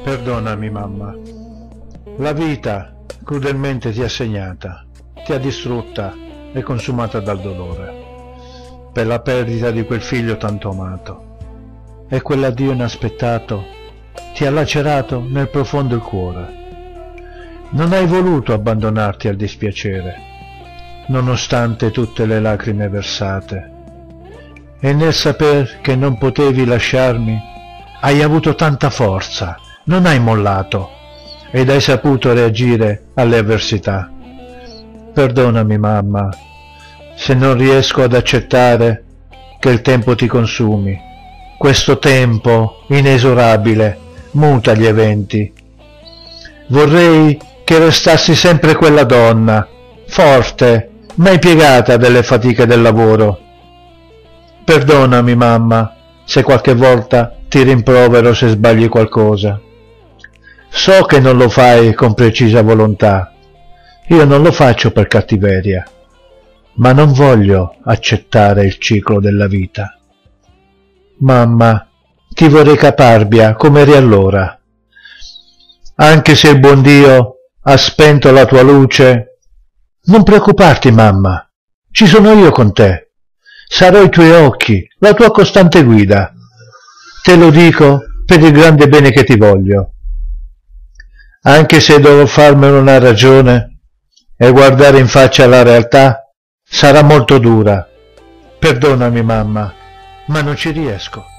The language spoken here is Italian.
Perdonami, mamma. La vita crudelmente ti ha segnata, ti ha distrutta e consumata dal dolore, per la perdita di quel figlio tanto amato. E quell'addio inaspettato ti ha lacerato nel profondo il cuore. Non hai voluto abbandonarti al dispiacere, nonostante tutte le lacrime versate. E nel saper che non potevi lasciarmi, hai avuto tanta forza, non hai mollato ed hai saputo reagire alle avversità. Perdonami, mamma, se non riesco ad accettare che il tempo ti consumi. Questo tempo inesorabile muta gli eventi. Vorrei che restassi sempre quella donna, forte, mai piegata delle fatiche del lavoro. Perdonami, mamma, se qualche volta ti rimprovero se sbagli qualcosa. So che non lo fai con precisa volontà. Io non lo faccio per cattiveria, ma non voglio accettare il ciclo della vita. Mamma, ti vorrei caparbia come eri allora. Anche se il buon Dio ha spento la tua luce, non preoccuparti, mamma, ci sono io con te. Sarò i tuoi occhi, la tua costante guida. Te lo dico per il grande bene che ti voglio. Anche se dovrò farmene una ragione e guardare in faccia la realtà, sarà molto dura. Perdonami, mamma, ma non ci riesco.